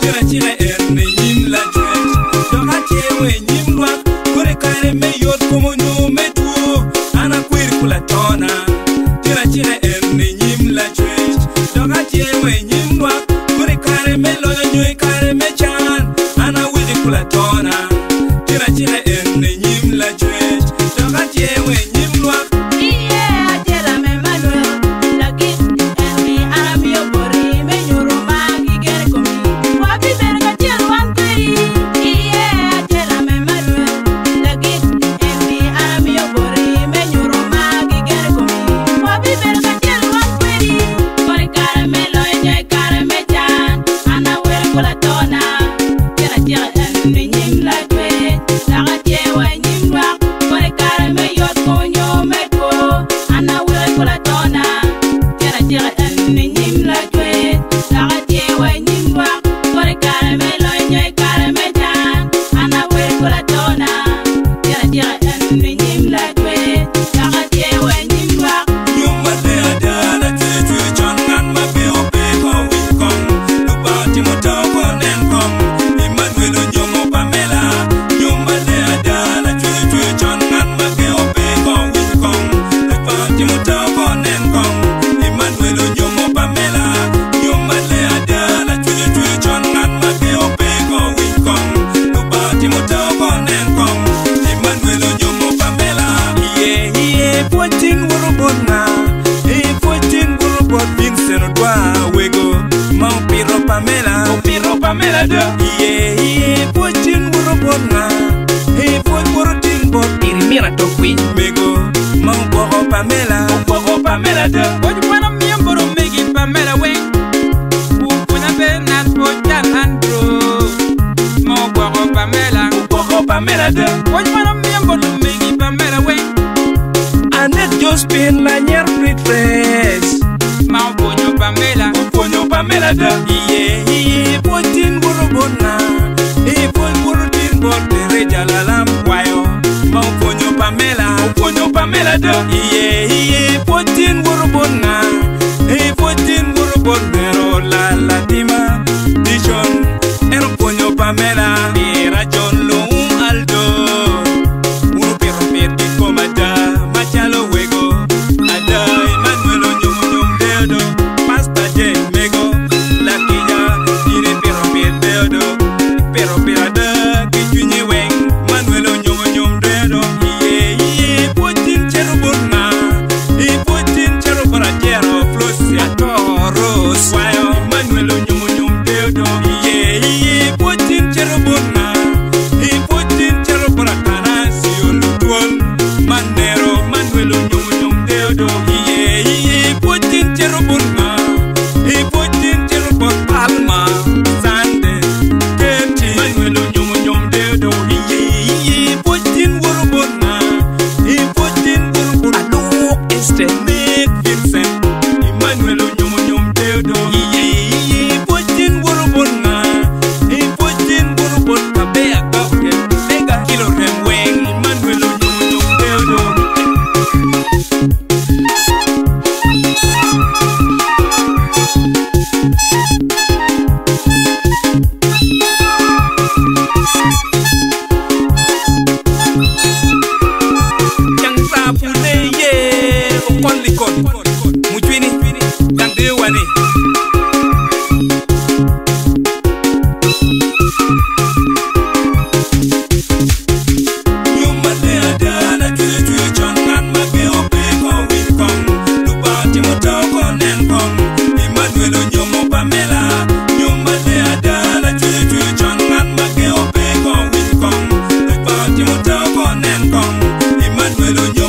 Tira chile erne nyim la chwech Doka chewe nyim lwak Kore kare me yot komo nyume tuo Ana kwir kula tona Tira chile erne nyim la chwech Doka chewe nyim lwak Kore kare me loyo nyue kare me chan Ana wili kula tona Tira chile erne nyim la chwech Doka chewe nyim lwak Pamela de Iye Potin Burubona Hey Pot Burutin Bot Irimira Tokwi Mego Mamboro Pamela Mamboro Pamela de What you wanna me and Boro Megi Pamela Way Upuna Benat Potan Andro Mamboro Pamela Mamboro Pamela de What you wanna me and Boro Megi Pamela Way Anet Jospin Lanier Refresh Mamponyo Pamela Mamponyo Pamela de Iye Potin Burubona Ipon Burutin Bote Jalalam Wayo Mamponyo Pamela de Iye Potin Burubona Potin Burubonero La Latima Dijon Erponyo Pamela Ira John Loum Aldo Uno Pero Perdi Komada Machalo Wego Ada Emmanuel Onyom Deodo Pasta J Mego Lakija Ire Pero Perdi Pero Pirada Kichunye Weng Manuel Onyom Deodo Iye Potin Cherubona Potin Cherubora Jero Flosia Toros Wayo Manuel Onyom Deodo Iye Potin Cherubona Potin Cherubora Kanasio Lutuol Manero Manuel Onyom Deodo Iye Potin Cherubona Potin Cherubor Palma Sande Keti Manuel Onyom Deodo Iye Potin Burubona Potin Burubona Alok Este Nick Vincent Emmanuel Onyom Deodo Iye Potin Burubona Potin Burubona Kabea Gaude Mega Kilo Remweng Emmanuel Onyom Deodo Yang sapune ye Okon likon Mujwini Yang dewani Nyumale adana Tue Jongan Mage Ope Ko Winkong Lupati Motoko Nenkong Emmanuel Onyom Pamela Nyumale adana Tue Jongan Mage Ope Ko Winkong Lupati Motoko Nenkong Emmanuel Onyom